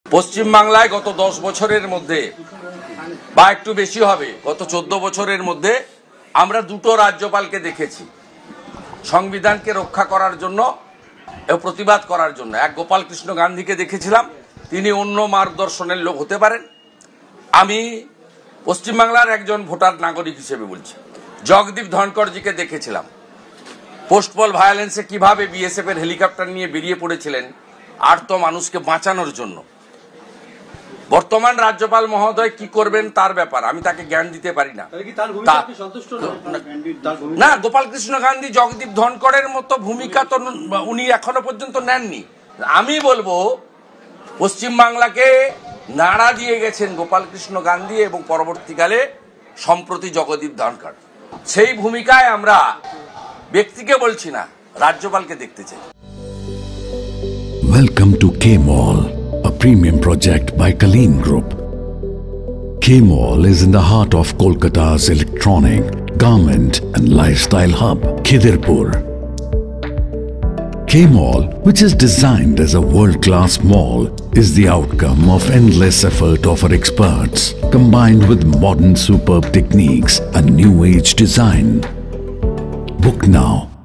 পশ্চিম বাংলায় গত 10 বছরের মধ্যে বা একটু বেশি হবে, গত 14 বছরের মধ্যে আমরা দুটো রাজ্যপালকে দেখেছি সংবিধানকে রক্ষা করার জন্য এবং প্রতিবাদ করার জন্য। এক গোপাল কৃষ্ণ গান্ধীকে দেখেছিলাম, তিনি অন্য মার্গদর্শনের লোক হতে পারেন, আমি পশ্চিমবাংলার একজন ভোটার নাগরিক হিসেবে বলছি। জগদীপ ধনকরজিকে দেখেছিলাম, পোস্টপল ভায়োলেন্সে কিভাবে বিএসএফ এর হেলিকপ্টার নিয়ে বেরিয়ে পড়েছিলেন আর্ত মানুষকে বাঁচানোর জন্য। বর্তমান রাজ্যপাল মহোদয় কি করবেন তার ব্যাপার আমি তাকে জ্ঞান দিতে পারি না। না, গোপাল কৃষ্ণ গান্ধী জগদীপ ধনকরের মতো ভূমিকা তো উনি এখনো পর্যন্ত নেননি। আমি বলবো পশ্চিমবাংলাকে নাড়া দিয়ে গেছেন গোপাল কৃষ্ণ গান্ধী এবং পরবর্তীকালে সম্প্রতি জগদীপ ধনকর। সেই ভূমিকায় আমরা ব্যক্তিকে বলছি না, রাজ্যপালকে দেখতে চাই। Welcome to K-Mall, a premium project by Kaleen Group. K-Mall is in the heart of Kolkata's electronic, garment and lifestyle hub, Khidirpur. K-Mall, which is designed as a world-class mall, is the outcome of endless effort of our experts, combined with modern superb techniques and new-age design. Book now